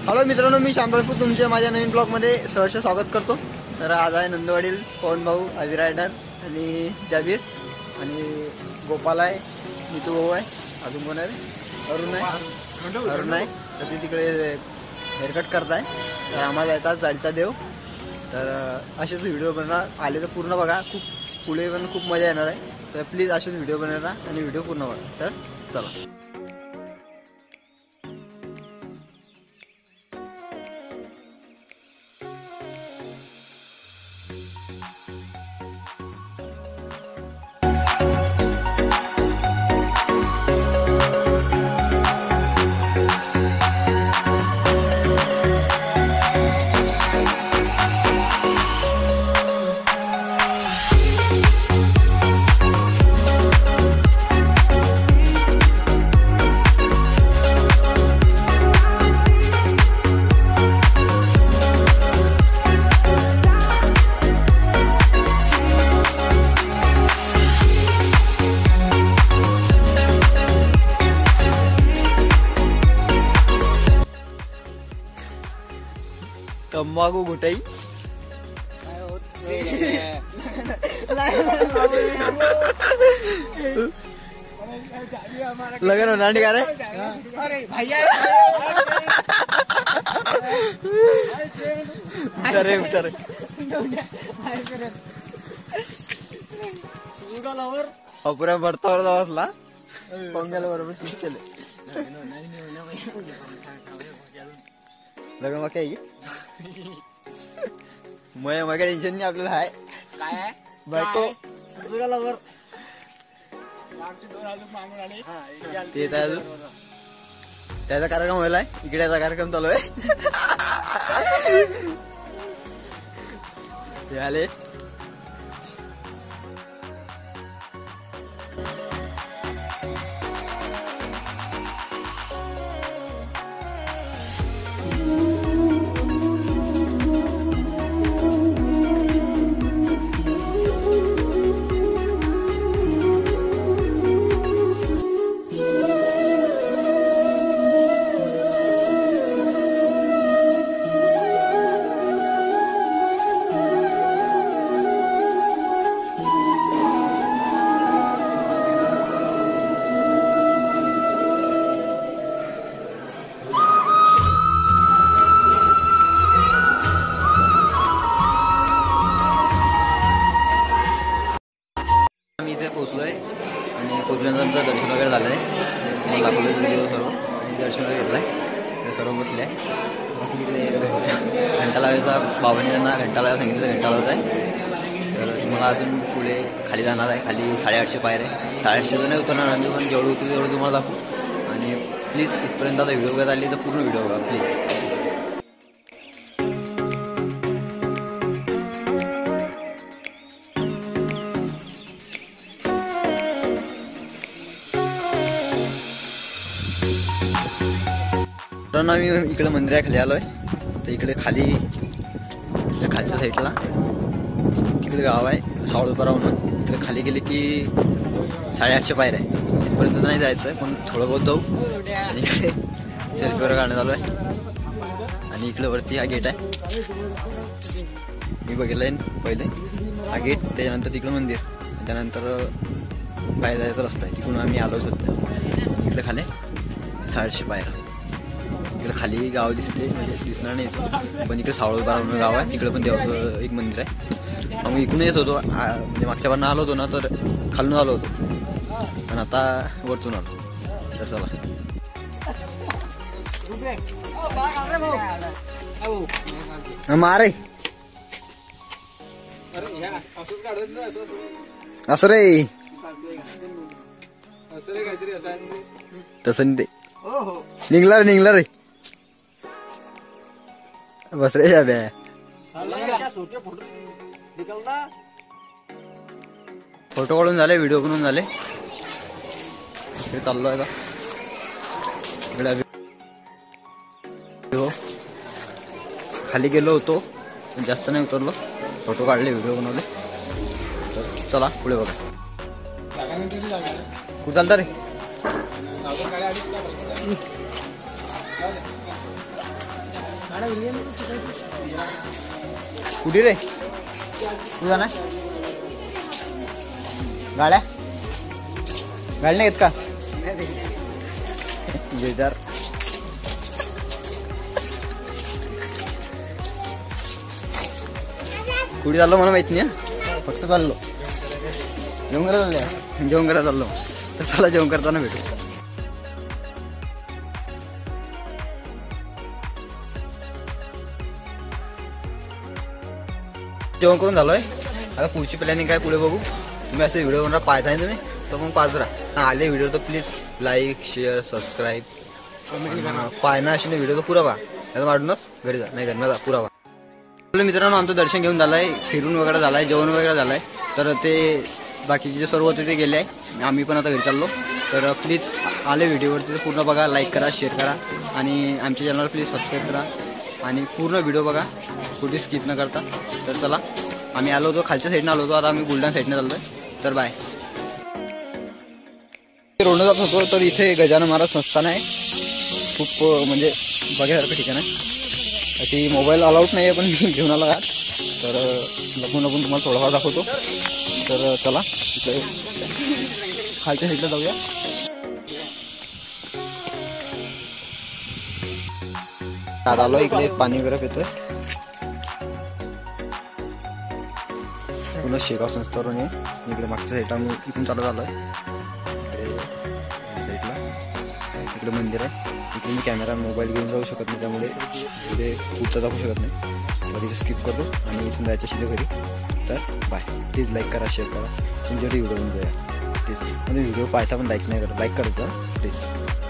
Hello मित्रांनो, मी शामराजपूर तुमच्या माझ्या नवीन ब्लॉगमध्ये सहर्ष स्वागत करतो। तर आज आहे नंदवाडील पवन भाऊ, अभि रायडर आणि जाबीर आणि गोपाल आहे, नीतू भाऊ आहे, अजून कोण आहे, अरुण आहे। तर ते तिकडे हेअरकट करताय। तर आम्हाला जायचा जायचा देव। तर असेच व्हिडिओ बनवणार, आले तर पूर्ण बघा, खूप पुढे पण खूप मजा येणार आहे। तर प्लीज असेच व्हिडिओ बनवणार आणि व्हिडिओ पूर्ण बघा। तर चला। तंबाखू गुटाई लगन होना नहीं कर रहे उतरे अपुरा भरता बसला पंगल बरोबर चले लग्न मग काय मग टेन्शन नाही आपल्याला। हाय काय आहे बायको सुजुगालावर ते त्याचा कार्यक्रम व्हायलाय, इकडे याचा कार्यक्रम चालू आहे। ते आले पोचलोय आणि पोचल्यानंतर दर्शन वगैरे झालं आहे। दाखवलं व्हिडिओ सर्व आणि दर्शन वगैरे घेतलं सर्व बसले आहे। घंटा लावायचा बाबांनी त्यांना घंटा लावायला सांगितलं, घंटा लावत आहे। तर तुम्हाला अजून पुढे खाली जाणार आहे, खाली 850 पायऱ्या आहे। 850 तर नाही उतरणार आम्ही, पण जेवढं होतं तेवढं तुम्हाला दाखवू। आणि प्लीज इथपर्यंत आता व्हिडिओ बघत आली तर पूर्ण व्हिडिओ बघा प्लीज। तर आम्ही इकडे मंदिराखाली आलोय। तर इकडे खाली खालच्या साईडला तिकडे गाव आहे सावळपारा म्हणून। इकडे खाली गेले की 850 पायऱ्या आहे, तिथपर्यंत नाही जायचं पण थोडं बहुत जाऊ। आणि इकडे सेल्फी वगैरे काढण्यात आलो आहे। आणि इकडे वरती हा गेट आहे, मी बघितलंय पहिले हा गेट, त्याच्यानंतर तिकडं मंदिर, त्यानंतर बाहेर जायचा रस्ता आहे, तिकडून आम्ही आलो सध्या। इकडे खाली 850 पायऱ्या, इकडे खाली गाव दिसते, म्हणजे दिसणार नाही पण इकडे सावळपारा म्हणून गाव आहे, तिकडे पण देवाचं एक मंदिर आहे। मग इकडून येत होतो, म्हणजे मागच्या बारनं आलो होतो ना, तर खालून आलो होतो, पण आता वरचून आलो। तर चला मारे असं रे तसं ते निघला रे बस रे जाब्या फोटो काढून झाले, व्हिडिओ बनवून झाले। चाललो आहे इकडे खाली गेलो होतो, जास्त नाही उतरलो, फोटो काढले, व्हिडिओ बनवले। तर चला पुढे बघा। कुठं चालता रे? कुठे रे तू जाणार गाड्या गाडी नाही येत का बेजार कुठे चाललो मला माहित नाही फक्त चाललो जेवण करायला चालले जेवण करायला चाललो तर चला जेवण करताना भेटू जेवण करून झालोय आता पुढची प्लॅनिंग काय पुढे बघू तुम्ही असे व्हिडिओ बनवणार पाहताय तुम्ही तर मग पाच राहा आले व्हिडिओ तर प्लीज लाईक शेअर सबस्क्राईब पाहणं अशी नाही व्हिडिओ तर पुरा पहा याचा वाढूनच घरी जा नाही घरी जा पुरा पहा मित्रांनो आमचं दर्शन घेऊन झालं आहे फिरून वगैरे झालं आहे जेवण वगैरे झालं आहे तर ते बाकीचे जे सर्व होते ते गेले आहे आम्ही पण आता घरी चाललो तर प्लीज आले व्हिडिओवरती पूर्ण बघा लाईक करा शेअर करा आणि आमच्या चॅनलवर प्लीज सबस्क्राईब करा आणि पूर्ण व्हिडिओ बघा कुठे स्किप न करता तर चला आम्ही आलो होतो खालच्या साईडनं आलो होतो आता आम्ही बुलढाणा साईडनं चाललो आहे तर बाय रोडनं जात होतो तर इथे गजानन महाराज संस्थान आहे खूप म्हणजे बघायसारखं ठिकाण आहे ती मोबाईल अलाउड नाही आहे पण मी घेऊन आलो आहात तर लपून लपून तुम्हाला थोडाफार दाखवतो तर चला इथे खालच्या साईडला जाऊया आलो इकडे पाणी वगैरे पितोय पुन्हा शेगाव संस्थावरून इकडे मागच्या साईडला मी इकडून चालत आलो आहे साईडला इकडे मंदिर आहे इकडे मी कॅमेरा मोबाईल घेऊन जाऊ शकत नाही त्यामुळे इकडे पुढचा जाऊ शकत नाही तर इथे स्किप करतो आणि इथून जायचं शिले घरी तर बाय प्लीज लाईक करा शेअर करा तुमच्याकडे व्हिडिओ बनवूया प्लीज म्हणजे व्हिडिओ पाहायचा पण लाईक नाही करा लाईक करायचा प्लीज